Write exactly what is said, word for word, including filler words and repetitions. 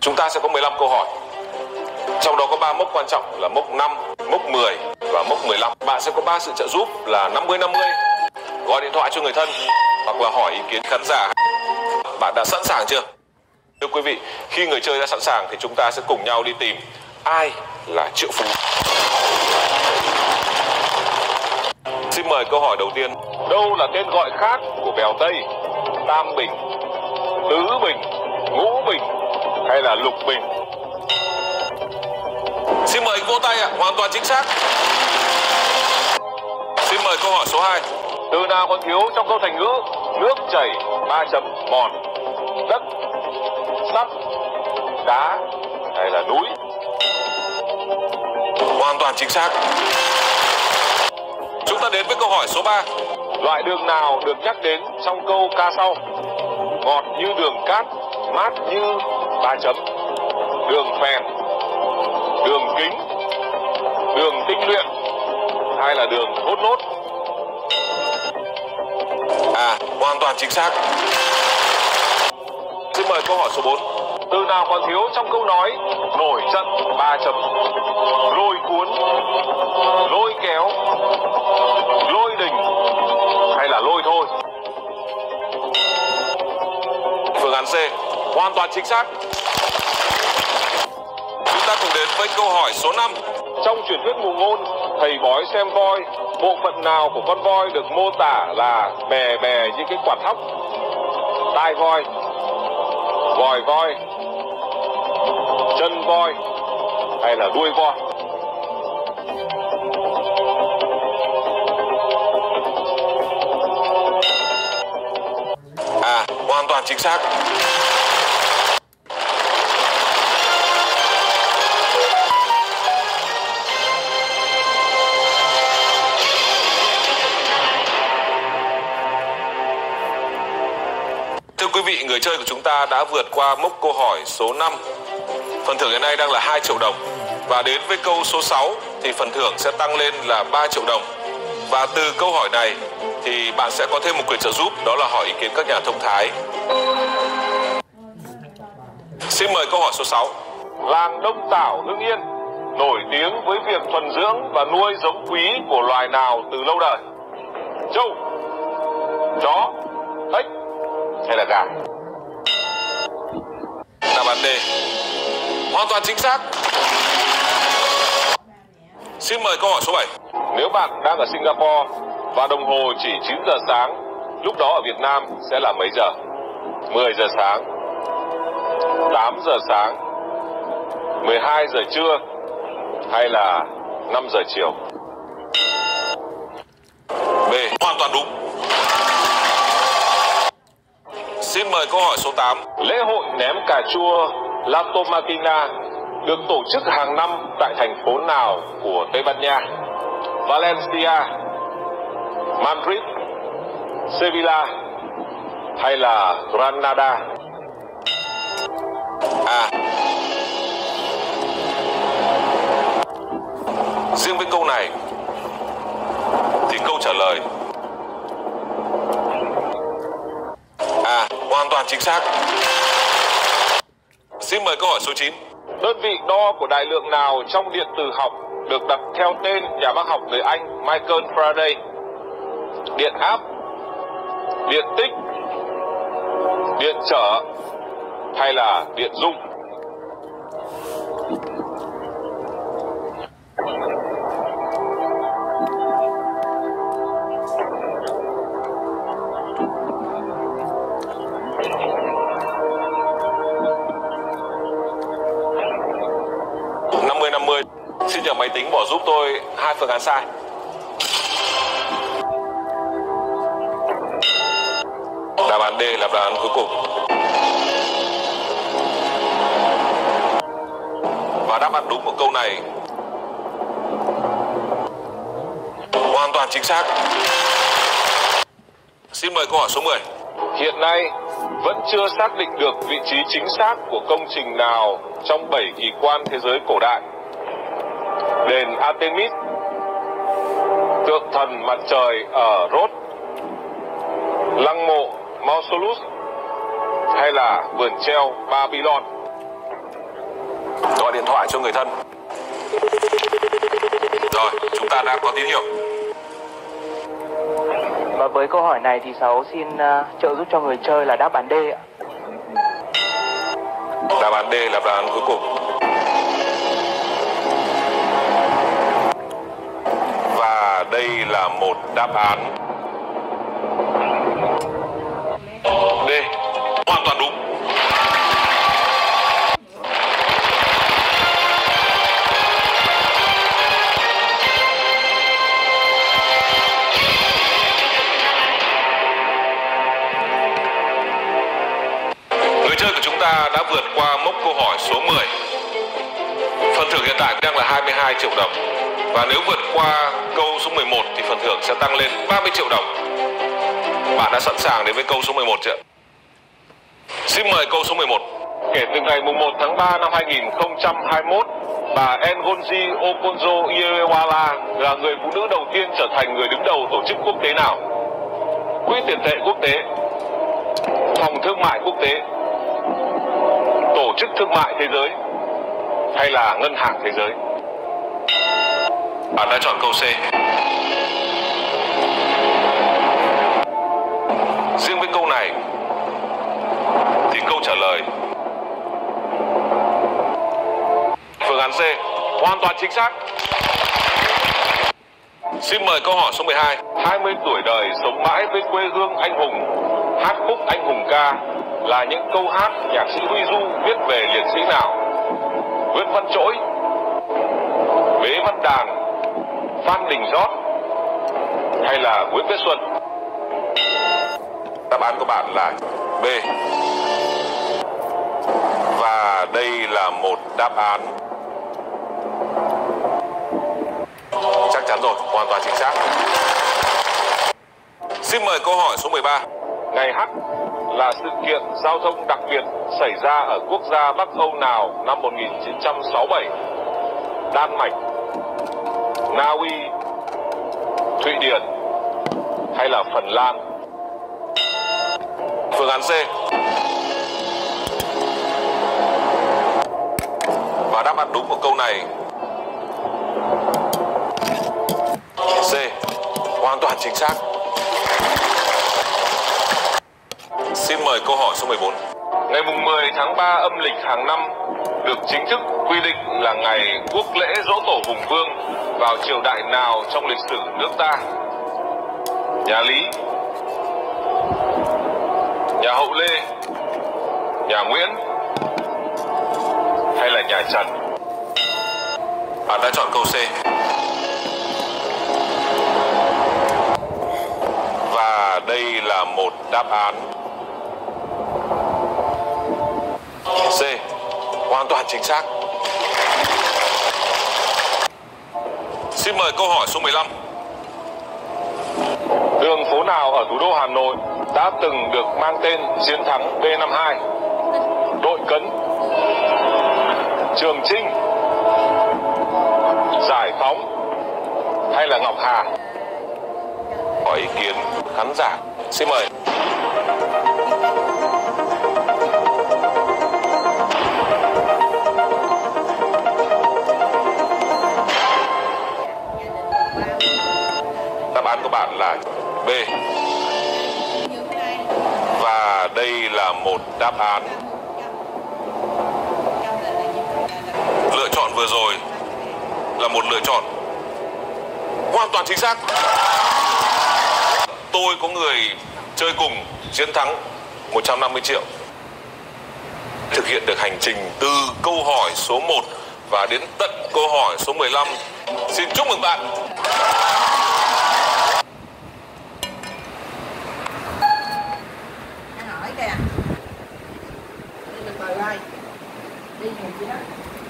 Chúng ta sẽ có mười lăm câu hỏi. Trong đó có ba mốc quan trọng là mốc năm, mốc mười và mốc mười lăm. Bạn sẽ có ba sự trợ giúp là năm mươi năm mươi, gọi điện thoại cho người thân hoặc là hỏi ý kiến khán giả. Bạn đã sẵn sàng chưa? Thưa quý vị, khi người chơi đã sẵn sàng thì chúng ta sẽ cùng nhau đi tìm ai là triệu phú. Xin mời câu hỏi đầu tiên. Đâu là tên gọi khác của bèo Tây? Tam Bình, Tứ Bình, Ngũ Bình hay là Lục Bình? Xin mời vỗ tay ạ, à. Hoàn toàn chính xác. Xin mời câu hỏi số hai. Từ nào còn thiếu trong câu thành ngữ nước chảy ba chấm mòn? Đất, sắt, đá hay là núi? Hoàn toàn chính xác. Chúng ta đến với câu hỏi số ba. Loại đường nào được nhắc đến trong câu ca sau? Ngọt như đường cát, mát như ba chấm. Đường phèn, đường kính, đường tinh luyện hay là đường thốt nốt? À, hoàn toàn chính xác. Xin mời câu hỏi số bốn. Từ nào còn thiếu trong câu nói nổi trận ba chấm? Lôi cuốn, lôi kéo, lôi đình hay là lôi thôi? Phương án C, hoàn toàn chính xác. Chúng ta cùng đến với câu hỏi số năm. Trong truyền thuyết ngụ ngôn, thầy bói xem voi, bộ phận nào của con voi được mô tả là bè bè như cái quạt hóc? Tai voi, vòi voi, chân voi hay là đuôi voi? À, hoàn toàn chính xác. Thưa quý vị, người chơi của chúng ta đã vượt qua mốc câu hỏi số năm. Phần thưởng hiện nay đang là hai triệu đồng. Và đến với câu số sáu thì phần thưởng sẽ tăng lên là ba triệu đồng. Và từ câu hỏi này thì bạn sẽ có thêm một quyền trợ giúp, đó là hỏi ý kiến các nhà thông thái. Xin mời câu hỏi số sáu. Làng Đông Tảo, Hưng Yên nổi tiếng với việc thuần dưỡng và nuôi giống quý của loài nào từ lâu đời? Trâu, chó, ếch hay là gà? Đáp án D, hoàn toàn chính xác. Xin mời câu hỏi số bảy. Nếu bạn đang ở Singapore và đồng hồ chỉ chín giờ sáng, lúc đó ở Việt Nam sẽ là mấy giờ? mười giờ sáng, tám giờ sáng, mười hai giờ trưa hay là năm giờ chiều? B, hoàn toàn đúng. Xin mời câu hỏi số tám. Lễ hội ném cà chua La Tomatina được tổ chức hàng năm tại thành phố nào của Tây Ban Nha? Valencia, Madrid, Sevilla hay là Granada? À, riêng với câu này thì câu trả lời à, hoàn toàn chính xác. Xin mời câu hỏi số chín. Đơn vị đo của đại lượng nào trong điện từ học được đặt theo tên nhà bác học người Anh Michael Faraday? Điện áp, điện tích, điện trở hay là điện dung? năm mươi năm mươi. Xin nhờ máy tính bỏ giúp tôi hai phương án sai. Đáp án D là đáp án cuối cùng. Và đáp án đúng của câu này hoàn toàn chính xác. Xin mời câu hỏi số mười. Hiện nay vẫn chưa xác định được vị trí chính xác của công trình nào trong bảy kỳ quan thế giới cổ đại? Đền Artemis, tượng thần mặt trời ở Rhodes, lăng mộ Mausolus hay là vườn treo Babylon? Gọi điện thoại cho người thân. Rồi, chúng ta đã có tín hiệu. Và với câu hỏi này thì Sáu xin uh, trợ giúp cho người chơi là đáp án D ạ. Đáp án D là đáp án cuối cùng. Và đây là một đáp án D, hoàn toàn đúng. Người chơi của chúng ta đã vượt qua mốc câu hỏi số mười. Phần thưởng hiện tại đang là hai mươi hai triệu đồng. Và nếu vượt qua câu số mười một thì phần thưởng sẽ tăng lên ba mươi triệu đồng. Bạn đã sẵn sàng đến với câu số mười một chưa? Xin mời câu số mười một. Kể từ ngày mùng một tháng ba năm hai nghìn không trăm hai mươi mốt, bà Ngozi Okonjo-Iweala là người phụ nữ đầu tiên trở thành người đứng đầu tổ chức quốc tế nào? Quỹ tiền tệ quốc tế, Phòng thương mại quốc tế, Tổ chức thương mại thế giới hay là Ngân hàng thế giới? Bạn đã chọn câu C. Riêng với câu này thì câu trả lời phương án C hoàn toàn chính xác. Xin mời câu hỏi số mười hai. hai mươi tuổi đời sống mãi với quê hương anh hùng, hát khúc anh hùng ca là những câu hát nhạc sĩ Huy Du viết về liệt sĩ nào? Nguyễn Văn Trỗi, Bế Văn Đàn, Phan Đình Giót hay là Nguyễn Viết Xuân? Đáp án của bạn là B. Và đây là một đáp án chắc chắn rồi, hoàn toàn chính xác. Xin mời câu hỏi số mười ba. Ngày Hắc là sự kiện giao thông đặc biệt xảy ra ở quốc gia Bắc Âu nào năm một nghìn chín trăm sáu mươi bảy? Đan Mạch, Na Uy, Thụy Điển hay là Phần Lan? Phương án C. Và đáp án đúng của câu này C, hoàn toàn chính xác. Xin mời câu hỏi số mười bốn. Ngày mùng mười tháng ba âm lịch hàng năm được chính thức quy định là ngày quốc lễ Giỗ Tổ Hùng Vương vào triều đại nào trong lịch sử nước ta? Nhà Lý, nhà Hậu Lê, nhà Nguyễn hay là nhà Trần? Bạn đã chọn câu C. Và đây là một đáp án C, hoàn toàn chính xác. Xin mời câu hỏi số mười lăm. Đường phố nào ở thủ đô Hà Nội đã từng được mang tên chiến thắng B năm mươi hai? Đội Cấn, Trường Chinh, Giải Phóng hay là Ngọc Hà? Có ý kiến khán giả. Xin mời. Đáp án của bạn là B. Và đây là một đáp án lựa chọn vừa rồi là một lựa chọn hoàn toàn chính xác. Tôi có người chơi cùng chiến thắng một trăm năm mươi triệu. Thực hiện được hành trình từ câu hỏi số một và đến tận câu hỏi số mười lăm. Xin chúc mừng bạn. Anh hỏi kìa. Đi từ từ ơi. Đi nhiều gì đó.